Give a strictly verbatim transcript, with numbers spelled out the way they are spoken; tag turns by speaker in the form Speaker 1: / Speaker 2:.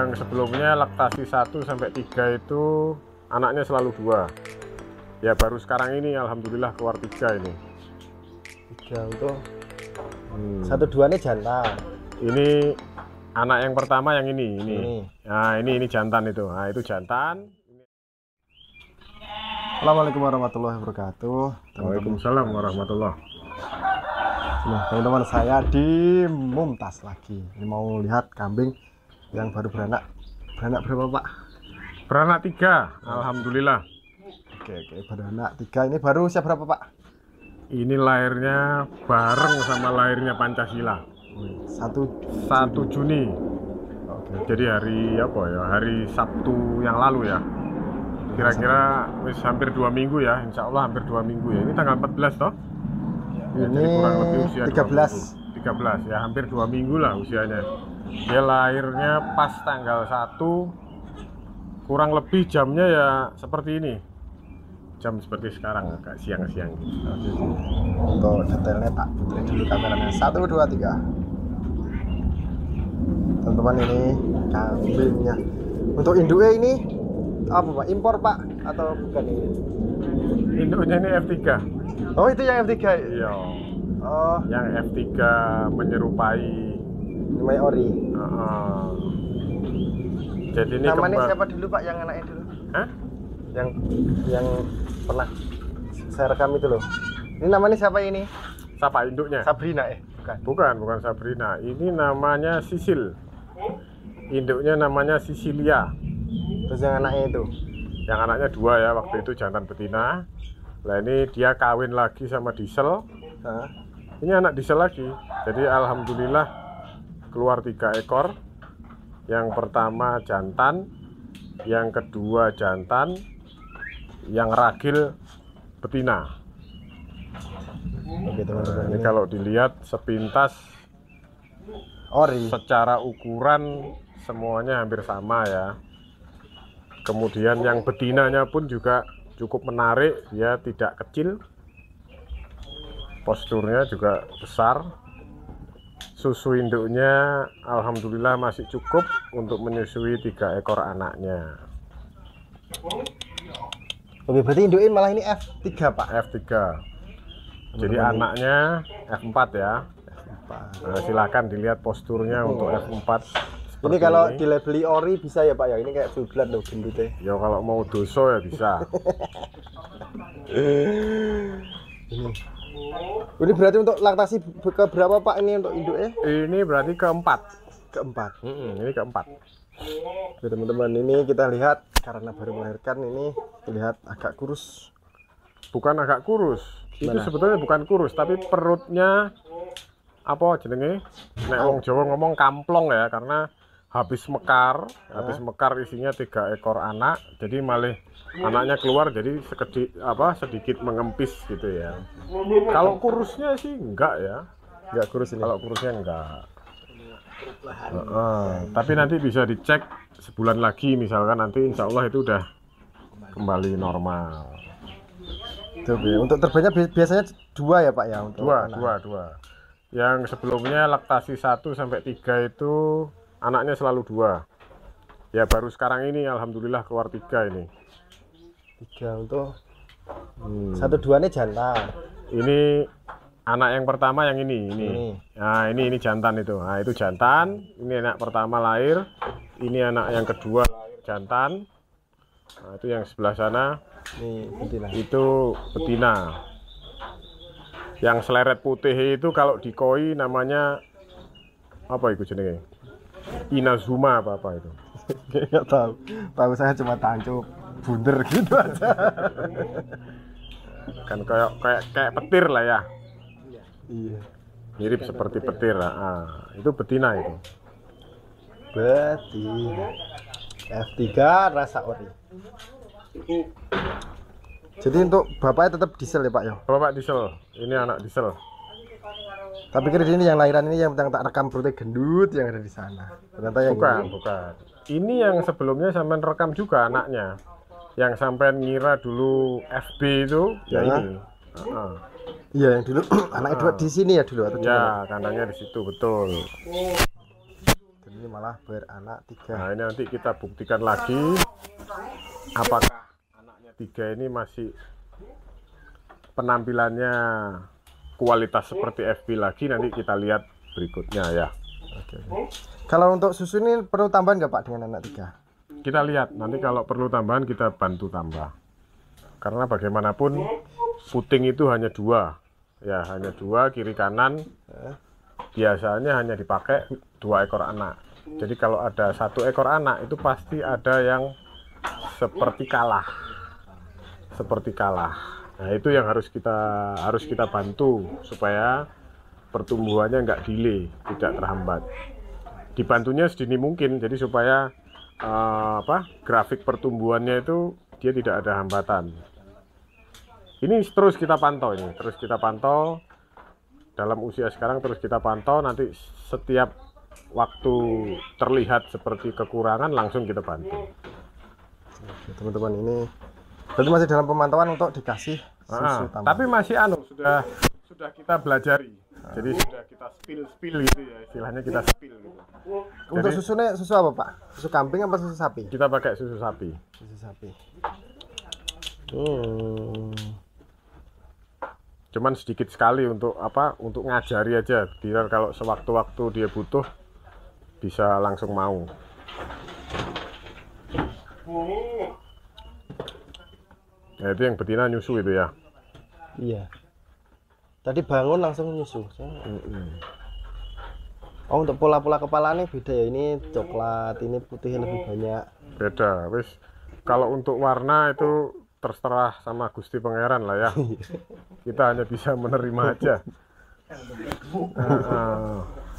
Speaker 1: Yang sebelumnya laktasi satu sampai tiga itu anaknya selalu dua. Ya baru sekarang ini alhamdulillah keluar tiga ini.
Speaker 2: Tiga untuk
Speaker 1: Hmm.
Speaker 2: satu dua ini jantan.
Speaker 1: Ini anak yang pertama yang ini, ini.
Speaker 2: Ini.
Speaker 1: Nah, ini ini jantan itu. Nah, itu jantan.
Speaker 2: Assalamualaikum warahmatullahi wabarakatuh.
Speaker 1: Waalaikumsalam warahmatullahi.
Speaker 2: Nah, teman-teman, saya di Mumtaz lagi. Ini mau lihat kambing yang baru beranak. Beranak berapa, Pak?
Speaker 1: Beranak tiga, alhamdulillah.
Speaker 2: Oke, oke, beranak tiga. Ini baru usia berapa, Pak?
Speaker 1: Ini lahirnya bareng sama lahirnya Pancasila.
Speaker 2: Satu
Speaker 1: satu Juni.
Speaker 2: Oke.
Speaker 1: Jadi hari apa ya? Hari Sabtu yang lalu ya. Kira-kira wis hampir dua minggu ya, insya Allah hampir dua minggu ya. Ini tanggal empat belas toh? Ya,
Speaker 2: Ini
Speaker 1: jadi kurang lebih usia
Speaker 2: tiga belas.
Speaker 1: tiga belas ya, hampir dua minggu lah usianya. Dia lahirnya pas tanggal satu, kurang lebih jamnya ya seperti ini. Jam seperti sekarang, agak siang-siang gitu.
Speaker 2: Oke, oke. Untuk detailnya tak puterin dulu kameranya. Satu, dua, tiga. Teman-teman, ini kambingnya. Untuk induknya ini apa, Pak? Impor, Pak? Atau bukan ini?
Speaker 1: Induknya ini F tiga.
Speaker 2: Oh, itu yang F tiga?
Speaker 1: Iya.
Speaker 2: Oh,
Speaker 1: Yang F tiga menyerupai
Speaker 2: namanya ori.
Speaker 1: uh, jadi ini
Speaker 2: Namanya
Speaker 1: kembar-
Speaker 2: siapa dulu, Pak, yang anaknya dulu?
Speaker 1: Hah?
Speaker 2: Yang yang pernah saya rekam itu loh. Ini namanya siapa ini?
Speaker 1: Siapa induknya?
Speaker 2: Sabrina, eh? Bukan.
Speaker 1: Bukan, bukan Sabrina. Ini namanya Sisil. Induknya namanya Sisilia.
Speaker 2: Terus yang anaknya itu?
Speaker 1: Yang anaknya dua ya, waktu itu jantan betina. Nah ini dia kawin lagi sama Diesel.
Speaker 2: Hah?
Speaker 1: Ini anak Diesel lagi. Jadi alhamdulillah keluar tiga ekor. Yang pertama jantan, yang kedua jantan, yang ragil betina.
Speaker 2: Oke, teman-teman.
Speaker 1: Nah, ini kalau dilihat sepintas
Speaker 2: ori.
Speaker 1: secara ukuran semuanya hampir sama ya. Kemudian yang betinanya pun juga cukup menarik, dia tidak kecil, posturnya juga besar. Susu induknya alhamdulillah masih cukup untuk menyusui tiga ekor anaknya.
Speaker 2: Oke, berarti indukin malah ini F tiga, Pak.
Speaker 1: F tiga. Jadi anaknya F empat ya. Nah, silakan dilihat posturnya untuk F empat.
Speaker 2: Ini kalau dilabeli ori bisa ya, Pak ya? Ini kayak full blood loh gendutnya.
Speaker 1: Ya kalau mau doso ya bisa.
Speaker 2: Ini. Ini berarti untuk laktasi ke berapa, Pak, ini untuk induknya?
Speaker 1: Ini berarti keempat.
Speaker 2: Keempat.
Speaker 1: Hmm, ini keempat.
Speaker 2: Oke, teman-teman, ini kita lihat karena baru melahirkan ini terlihat agak kurus.
Speaker 1: Bukan agak kurus. Itu
Speaker 2: Gimana?
Speaker 1: sebetulnya bukan kurus, tapi perutnya apa jenenge? Nek wong Jawa ngomong kamplong ya, karena habis mekar, habis mekar isinya tiga ekor anak, jadi malah anaknya keluar jadi sekedip apa sedikit mengempis gitu ya. Kalau kurusnya sih enggak ya.
Speaker 2: Enggak kurus ini.
Speaker 1: Kalau kurusnya enggak. Heeh, tapi nanti bisa dicek sebulan lagi misalkan, nanti insya Allah itu udah kembali normal.
Speaker 2: Tuh, untuk terbanyak bi- biasanya dua ya, Pak ya, untuk
Speaker 1: Dua,
Speaker 2: anak.
Speaker 1: dua, dua. Yang sebelumnya laktasi satu sampai tiga itu anaknya selalu dua. Ya baru sekarang ini alhamdulillah keluar tiga ini.
Speaker 2: Tiga untuk
Speaker 1: Hmm.
Speaker 2: satu dua ini jantan.
Speaker 1: Ini anak yang pertama yang ini, ini.
Speaker 2: Ini.
Speaker 1: Nah ini ini jantan itu. Nah itu jantan. Ini anak pertama lahir. Ini anak yang kedua lahir jantan. Nah itu yang sebelah sana.
Speaker 2: Ini betina.
Speaker 1: Itu betina. Yang seleret putih itu kalau di koi namanya apa itu jenenge? Inazuma apa apa itu?
Speaker 2: Enggak tahu. Tahu saya cuma tancu bunder gitu aja.
Speaker 1: Kan kayak kayak kayak petir lah ya.
Speaker 2: Iya.
Speaker 1: Mirip seperti petir. Ah, itu betina itu.
Speaker 2: Betina. F tiga rasa ori. Jadi untuk bapaknya tetap diesel ya, Pak ya?
Speaker 1: Bapak Diesel, ini anak Diesel.
Speaker 2: Tapi kira ini yang lahiran ini yang yang tak rekam perutnya gendut yang ada di sana. Ternyata yang
Speaker 1: Bukan,
Speaker 2: ini.
Speaker 1: bukan. Ini yang sebelumnya sampean rekam juga anaknya. Yang sampean ngira dulu F B itu ya,
Speaker 2: Ya.
Speaker 1: ini. Ah,
Speaker 2: Iya, yang dulu anaknya dua di sini ya dulu atau
Speaker 1: ya, kandangnya di situ betul.
Speaker 2: Dan ini malah malah beranak tiga.
Speaker 1: Nah, ini nanti kita buktikan lagi apakah anaknya tiga ini masih penampilannya kualitas seperti F P lagi. Nanti kita lihat berikutnya ya.
Speaker 2: Oke, oke. Kalau untuk susu ini perlu tambahan nggak Pak dengan anak tiga?
Speaker 1: Kita lihat nanti kalau perlu tambahan kita bantu tambah. Karena bagaimanapun puting itu hanya dua, ya hanya dua kiri kanan. Biasanya hanya dipakai dua ekor anak. Jadi kalau ada satu ekor anak itu pasti ada yang seperti kalah, seperti kalah. Nah itu yang harus kita harus kita bantu supaya pertumbuhannya nggak delay, tidak terhambat. Dibantunya sedini mungkin, jadi supaya uh, apa grafik pertumbuhannya itu dia tidak ada hambatan. Ini terus kita pantau ini, terus kita pantau dalam usia sekarang, terus kita pantau. Nanti setiap waktu terlihat seperti kekurangan langsung kita bantu.
Speaker 2: Teman-teman, ini berarti masih dalam pemantauan untuk dikasih susu
Speaker 1: ah,
Speaker 2: tambahan.
Speaker 1: Tapi masih anu sudah sudah kita belajari. Jadi sudah kita spill spill gitu ya, istilahnya kita spill gitu.
Speaker 2: Untuk
Speaker 1: Jadi,
Speaker 2: susunya susu apa Pak? Susu kambing apa susu sapi?
Speaker 1: kita pakai susu sapi.
Speaker 2: Susu sapi. Hmm.
Speaker 1: Cuman sedikit sekali untuk apa? Untuk ngajari aja. Biar kalau sewaktu-waktu dia butuh bisa langsung mau. Nah, itu yang betina nyusu itu ya.
Speaker 2: Iya. Tadi bangun langsung nyusu.
Speaker 1: Mm-mm.
Speaker 2: Oh, untuk pola-pola kepala ini beda ya. Ini coklat, ini putih lebih banyak.
Speaker 1: Beda. Wis kalau untuk warna itu terserah sama Gusti Pangeran lah ya. Kita hanya bisa menerima aja. Uh, uh.